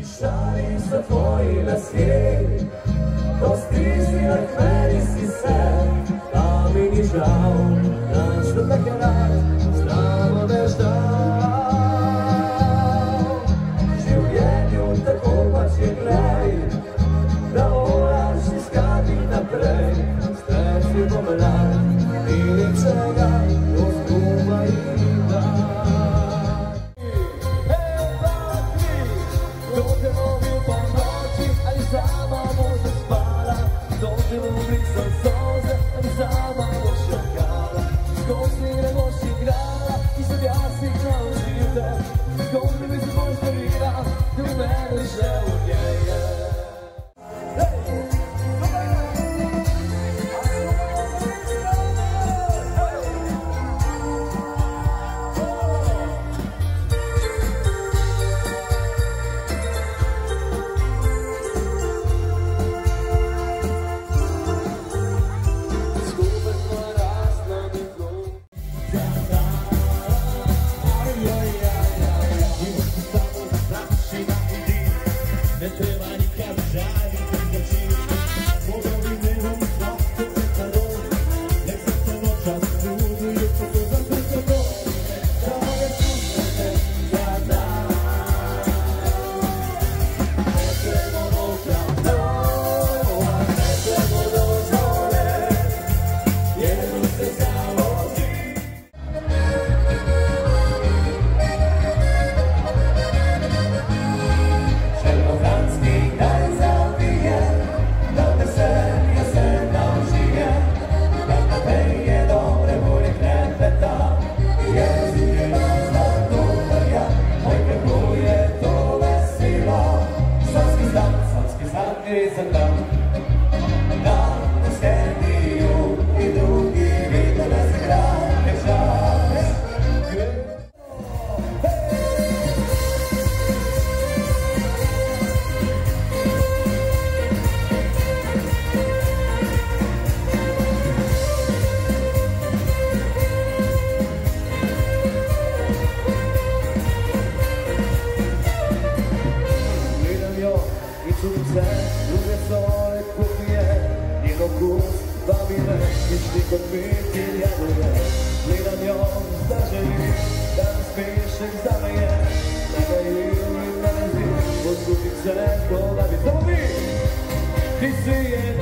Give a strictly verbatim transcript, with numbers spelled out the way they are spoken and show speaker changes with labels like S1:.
S1: Šalim sa tvoji lasje, ko stisnilak meni si se, da mi ni žao, da što tako rad, znamo da je žao. Življenju tako pač je glej, da moraš iskati naprej, stres je pomlad, ni ničega, do zguba i dan.
S2: Druge zove kupije, njegov kus babine, mišli kod biti jadove. Gledam njom, da želim, da mi spišeš za me je, da ga ili ne lezi, poslutim se ko da bi to mi, ti si je.